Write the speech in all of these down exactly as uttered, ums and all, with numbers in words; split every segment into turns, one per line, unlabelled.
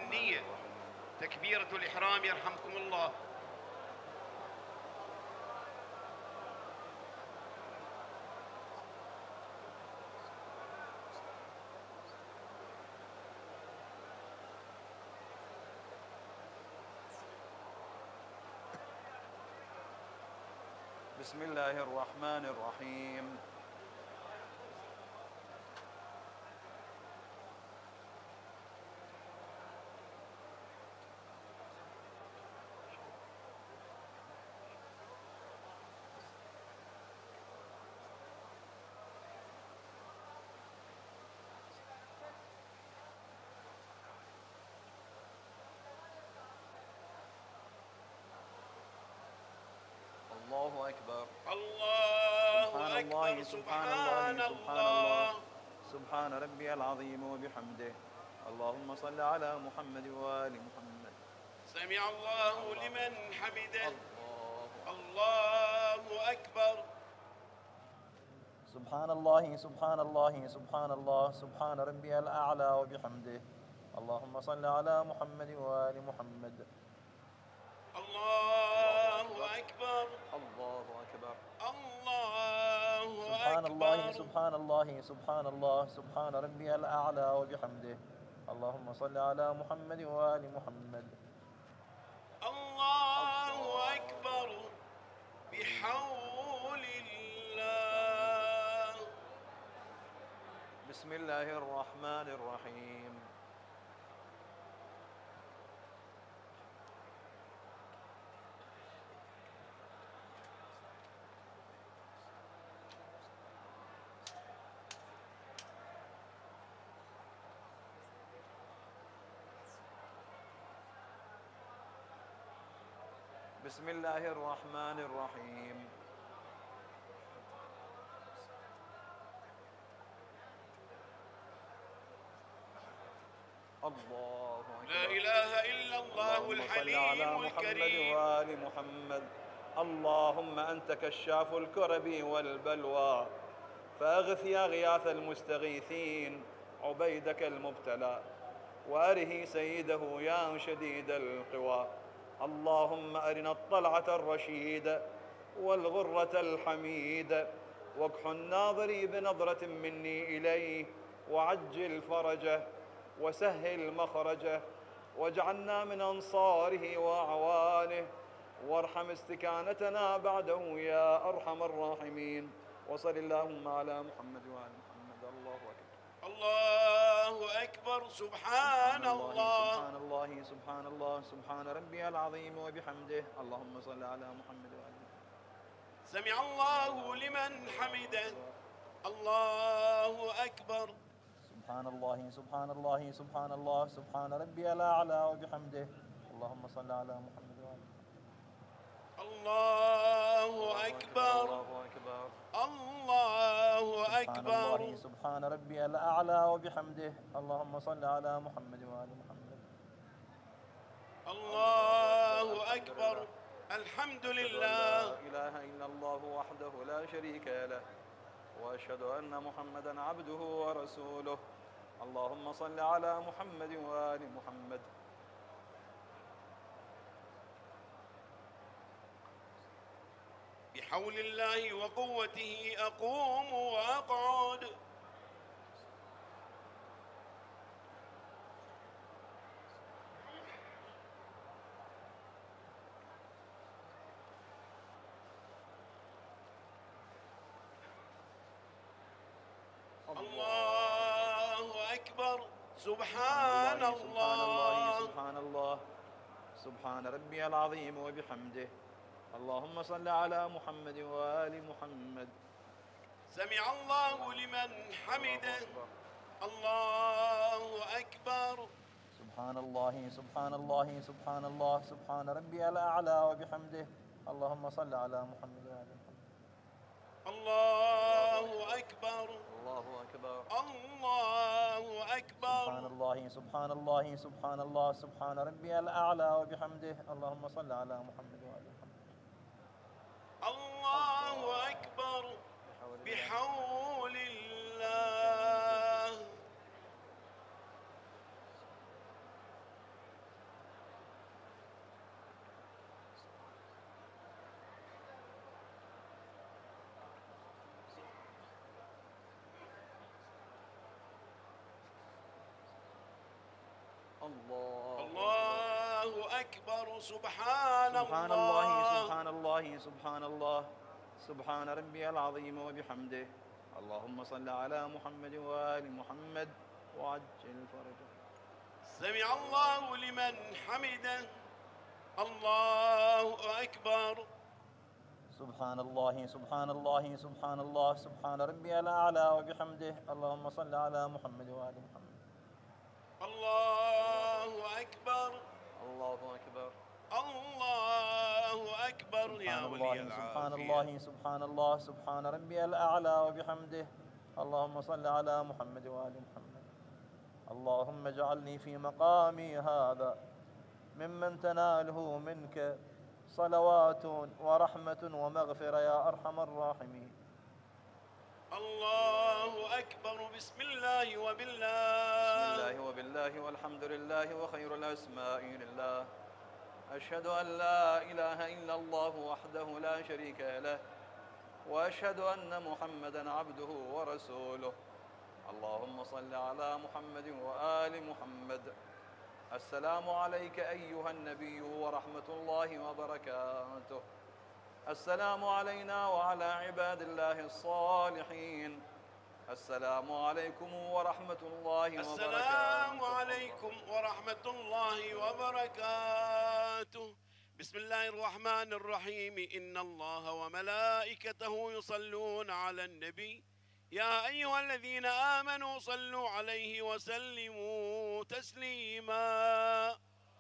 النية تكبيرة الإحرام يرحمكم الله.
بسم الله الرحمن الرحيم. الله أكبر.
الله أكبر. سبحان الله.
سبحان ربي العظيم وبحمده. اللهم صل على محمد وآل محمد.
سمع الله لمن حمده. الله أكبر.
سبحان الله سبحان الله سبحان الله سبحان ربي الأعلى وبحمده. اللهم صل على محمد وآل محمد.
الله أكبر.
الله أكبر.
الله
سبحان
أكبر.
الله سبحان الله سبحان الله سبحان ربي الأعلى وبحمده. اللهم صل على محمد وآل محمد.
الله أكبر بحول الله.
بسم الله الرحمن الرحيم. بسم الله الرحمن الرحيم. الله أكبر.
لا إله إلا الله الحليم الكريم.
وآل محمد. اللهم أنت كشاف الكرب والبلوى، فأغث يا غياث المستغيثين عبيدك المبتلى، وأره سيده يا شديد القوى. اللهم أرنا الطلعة الرشيد والغرة الحميد، واكح الناظري بنظرة مني إليه، وعجل فرجه وسهل مخرجه، واجعلنا من أنصاره وأعوانه، وارحم استكانتنا بعده يا أرحم الراحمين. وصل اللهم على محمد وآل محمد. الله أكبر.
الله أكبر. سبحان الله.
سبحان الله سبحان الله سبحان ربي العظيم وبحمده. اللهم صل على محمد وآل محمد.
سمع الله لمن حمده. الله أكبر.
سبحان الله سبحان الله سبحان الله سبحان ربي الأعلى وبحمده. اللهم صل على محمد وآل محمد.
الله أكبر.
الله أكبر.
الله أكبر.
سبحان ربي الأعلى وبحمده. اللهم صل على محمد وآل محمد.
الله أكبر. الحمد لله.
لا إله إلا الله وحده لا شريك له، وأشهد أن محمدا عبده ورسوله. اللهم صل على محمد وآل محمد.
بحول الله وقوته أقوم وأقعد. الله أكبر. سبحان الله.
سبحان الله سبحان ربي العظيم وبحمده. اللهم صل على محمد وآل محمد.
سمع الله لمن حمده. الله أكبر.
سبحان الله سبحان الله سبحان الله سبحان ربي الأعلى وبحمده. اللهم صل على محمد وآل محمد.
الله أكبر.
الله أكبر.
الله أكبر.
سبحان الله سبحان الله سبحان الله سبحان ربي الأعلى وبحمده. اللهم صل على محمد وآل محمد.
الله أكبر بحول الله.
الله
الله أكبر. سبحان
سبحان الله
الله.
سبحان الله سبحان الله سبحان ربي العظيم وبحمده. اللهم صل على محمد وآل محمد وعجل فرجه.
سمع الله لمن حمده. الله أكبر.
سبحان الله سبحان الله سبحان الله سبحان ربي الأعلى وبحمده. اللهم صل على محمد وآل محمد.
الله أكبر.
الله أكبر.
الله أكبر. يا ولي العافية.
سبحان الله سبحان الله سبحان ربي الأعلى وبحمده. اللهم صل على محمد وآل محمد. اللهم اجعلني في مقامي هذا ممن تناله منك صلوات ورحمة ومغفرة يا أرحم الراحمين.
الله أكبر. بسم الله وبالله.
بسم الله وبالله والحمد لله وخير الأسماء لله. أشهد أن لا إله إلا الله وحده لا شريك له، وأشهد أن محمدًا عبده ورسوله. اللهم صل على محمد وآل محمد. السلام عليك أيها النبي ورحمة الله وبركاته. السلام علينا وعلى عباد الله الصالحين. السلام عليكم ورحمة الله وبركاته.
السلام عليكم ورحمة الله وبركاته. بسم الله الرحمن الرحيم. إن الله وملائكته يصلون على النبي يا أيها الذين آمنوا صلوا عليه وسلموا تسليما.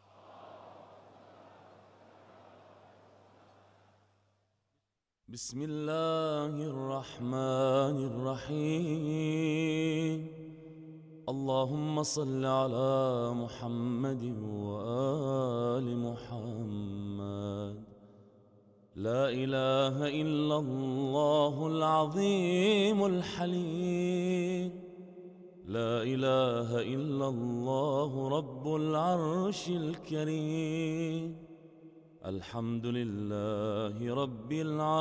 بسم الله الرحمن الرحيم. اللهم صل على محمد وآل محمد. لا إله إلا الله العظيم الحليم. لا إله إلا الله رب العرش الكريم. الحمد لله رب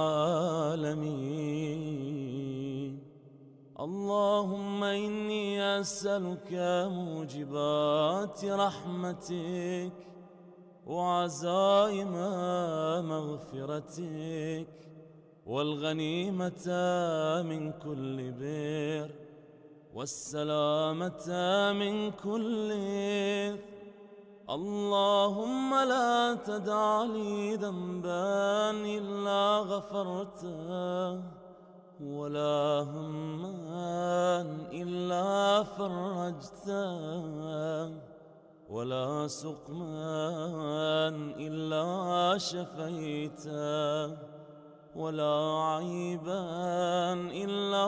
العالمين. اللهم إني أسألك موجبات رحمتك وعزائم مغفرتك والغنيمة من كل بر والسلامة من كل إثم. اللهم لا تدع لي ذنبا إلا غفرته، ولا هما إلا فرجته، ولا سقما إلا شفيته، ولا عيبا إلا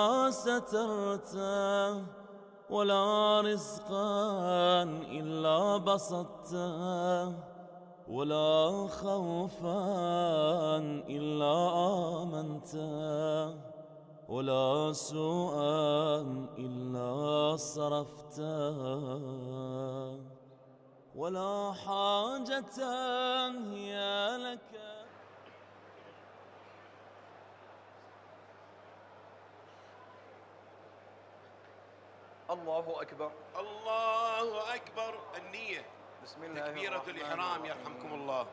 سترته، ولا رزقا إلا بسطته، ولا خوفا إلا آمنته، ولا سوءا إلا صرفته، ولا حاجة هي لك.
الله أكبر.
الله أكبر. النية.
بسم الله
تكبيرة الإحرام يرحمكم الله.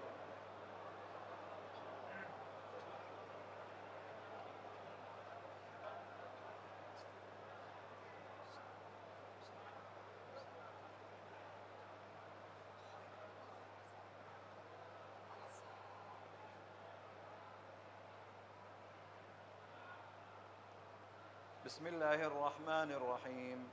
بسم الله الرحمن الرحيم.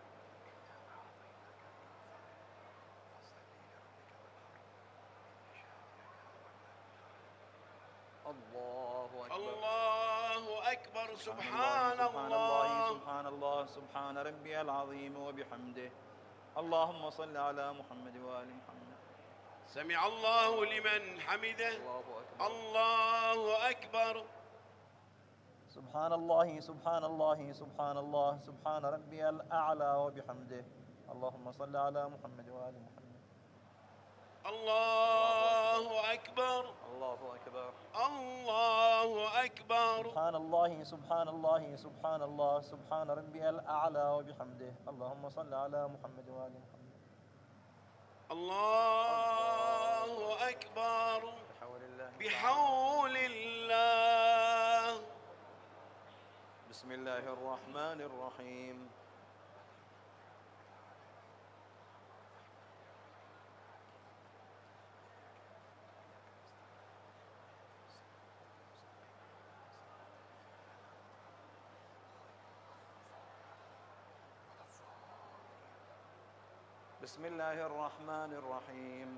الله أكبر.
الله أكبر. سبحان الله.
سبحان الله سبحان ربي العظيم وبحمده. اللهم صل على محمد وآل محمد.
سمع الله لمن حمده.
الله أكبر.
الله أكبر.
سبحان الله سبحان الله سبحان الله سبحان ربي الأعلى وبحمده. اللهم صل على محمد وآل محمد.
الله أكبر.
الله أكبر.
الله أكبر.
سبحان الله سبحان الله سبحان الله سبحان ربي الأعلى وبحمده. اللهم صل على محمد وآل محمد.
الله أكبر
بحول الله
بحول الله.
بسم الله الرحمن الرحيم. بسم الله الرحمن الرحيم.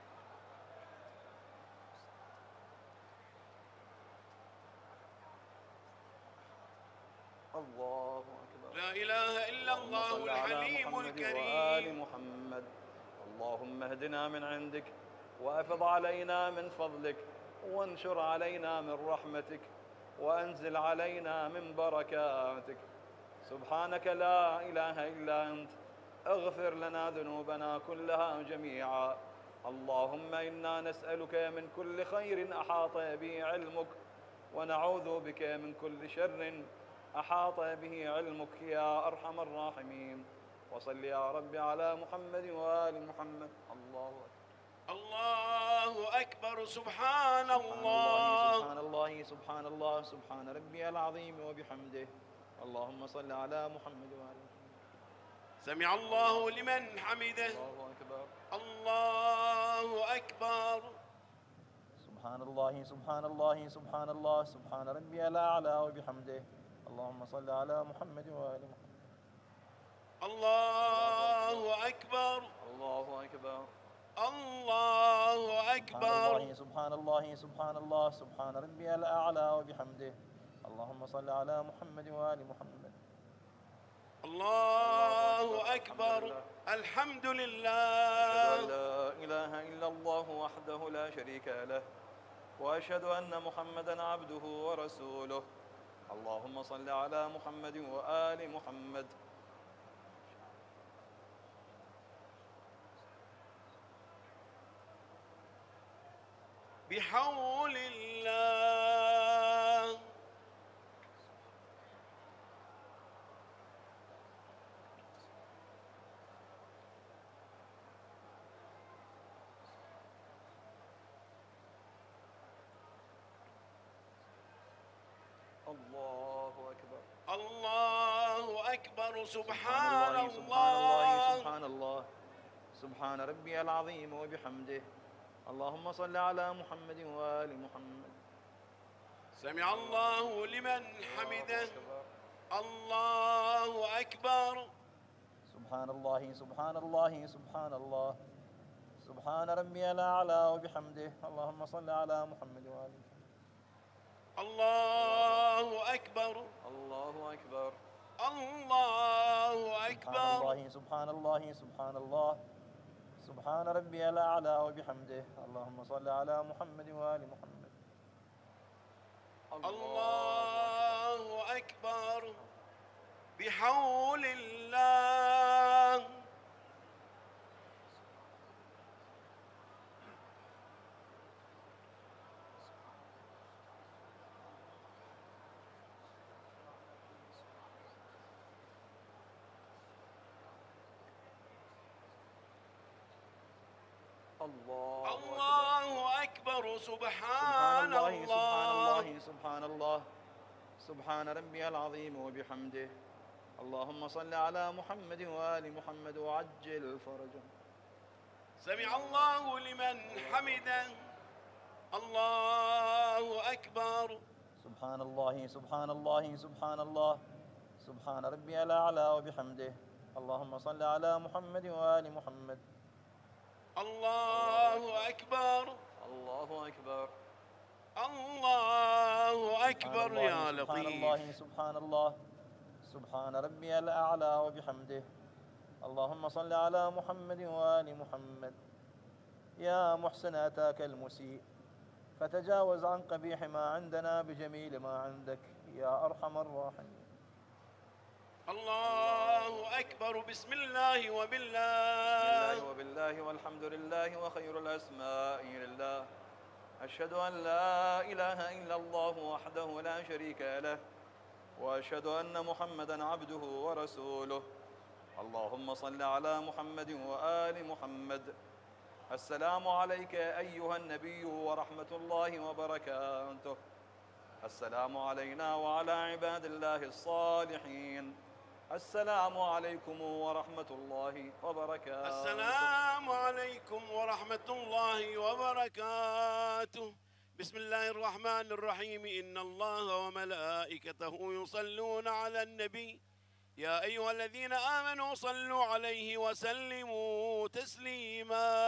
الله أكبر.
لا إله إلا الله الحليم الكريم.
وآل محمد. اللهم اهدنا من عندك وأفض علينا من فضلك وانشر علينا من رحمتك وأنزل علينا من بركاتك. سبحانك لا إله إلا أنت، اغفر لنا ذنوبنا كلها جميعا. اللهم إنا نسألك من كل خير أحاط به علمك ونعوذ بك من كل شر أحاط به علمك يا أرحم الراحمين. وصل يا رب على محمد وآل محمد. الله أكبر.
الله أكبر. سبحان
سبحان
الله.
سبحان الله سبحان الله سبحان ربي العظيم وبحمده. اللهم صل على محمد وآل محمد.
سمع الله لمن حمده.
الله أكبر.
الله أكبر.
سبحان الله سبحان الله سبحان الله سبحان ربي الأعلى وبحمده. اللهم صل على محمد وآل محمد.
الله أكبر.
الله أكبر.
الله أكبر.
سبحان الله سبحان الله سبحان ربي الأعلى وبحمده. اللهم صل على محمد وآل محمد.
الله أكبر. الحمد لله.
أشهد أن لا إله إلا الله وحده لا شريك له وأشهد أن محمدا عبده ورسوله. اللهم صل على محمد وآل محمد.
بحول الله.
الله أكبر.
الله أكبر.
سبحان
سبحان
الله
الله.
سبحان الله سبحان ربي العظيم وبحمده. اللهم صل على محمد وآل محمد.
سمع الله لمن حمده. الله أكبر.
سبحان الله سبحان الله سبحان الله سبحان ربي الأعلى وبحمده. اللهم صل على محمد وآل محمد.
الله أكبر.
الله أكبر.
الله أكبر.
سبحان الله سبحان الله سبحان ربي الأعلى وبحمده. اللهم صل على محمد وآل محمد.
الله أكبر. بحول الله.
الله
الله أكبر.
سبحان
سبحان
الله سبحان
الله.
الله سبحان الله سبحان ربي العظيم وبحمده. اللهم صل على محمد وآل محمد وعجل فرجه.
سمع الله لمن حمده. الله أكبر.
سبحان الله سبحان الله سبحان الله سبحان ربي الأعلى وبحمده. اللهم صل على محمد وآل محمد.
الله أكبر.
الله أكبر.
الله أكبر. يا
سبحان
لطيف.
الله سبحان الله سبحان ربي الأعلى وبحمده. اللهم صل على محمد وآل محمد. يا محسن أتاك المسيء فتجاوز عن قبيح ما عندنا بجميل ما عندك يا أرحم الراحمين.
الله أكبر. بسم الله وبالله.
بسم الله وبالله والحمد لله وخير الأسماء لله. أشهد أن لا إله إلا الله وحده لا شريك له وأشهد أن محمدا عبده ورسوله. اللهم صل على محمد وآل محمد السلام عليك أيها النبي ورحمة الله وبركاته. السلام علينا وعلى عباد الله الصالحين. السلام عليكم ورحمة الله وبركاته.
السلام عليكم ورحمة الله وبركاته. بسم الله الرحمن الرحيم. إن الله وملائكته يصلون على النبي يا أيها الذين آمنوا صلوا عليه وسلموا تسليما.